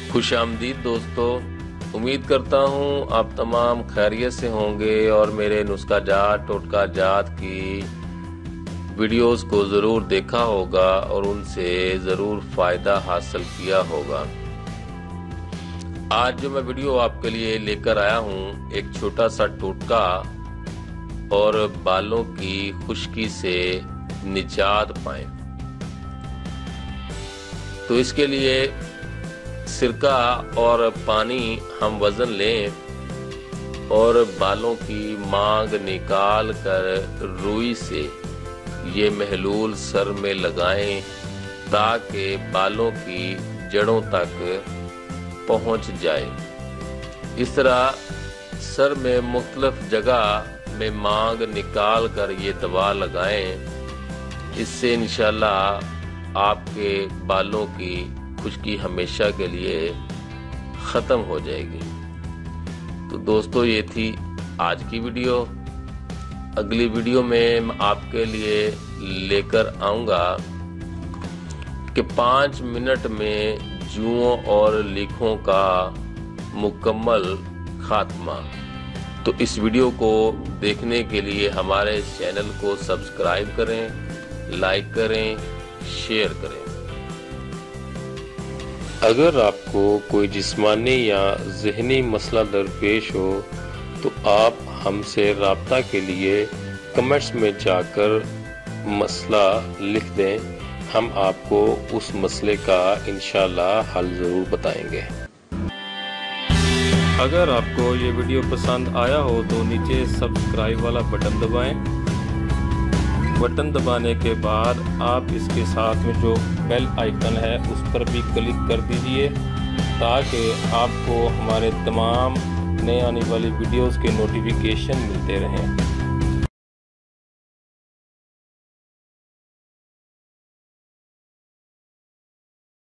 खुशामदीद दोस्तों, उम्मीद करता हूँ आप तमाम खैरियत से होंगे और मेरे नुस्खा जात टोटका जात की वीडियोस को ज़रूर देखा होगा और उनसे ज़रूर फ़ायदा हासिल किया होगा। आज जो मैं वीडियो आपके लिए लेकर आया हूँ, एक छोटा सा टोटका और बालों की खुश्की से निजात पाएं। तो इसके लिए सिरका और पानी हम वज़न लें और बालों की मांग निकाल कर रुई से ये महलूल सर में लगाएं ताकि बालों की जड़ों तक पहुंच जाए। इस तरह सर में मुख्तलिफ जगह में मांग निकाल कर ये दवा लगाएं। इससे इंशाल्लाह आपके बालों की खुश्की हमेशा के लिए ख़त्म हो जाएगी। तो दोस्तों, ये थी आज की वीडियो। अगली वीडियो में मैं आपके लिए लेकर आऊँगा कि 5 मिनट में जुओं और लीखों का मुकम्मल खात्मा। तो इस वीडियो को देखने के लिए हमारे इस चैनल को सब्सक्राइब करें, लाइक करें, शेयर करें। अगर आपको कोई जिस्मानी या ज़हनी मसला दरपेश हो तो आप हमसे राब्ता के लिए कमेंट्स में जाकर मसला लिख दें। हम आपको उस मसले का इंशाल्लाह हल ज़रूर बताएंगे। अगर आपको ये वीडियो पसंद आया हो तो नीचे सब्सक्राइब वाला बटन दबाएं। बटन दबाने के बाद आप इसके साथ में जो बेल आइकन है उस पर भी क्लिक कर दीजिए ताकि आपको हमारे तमाम नए आने वाली वीडियोस के नोटिफिकेशन मिलते रहें।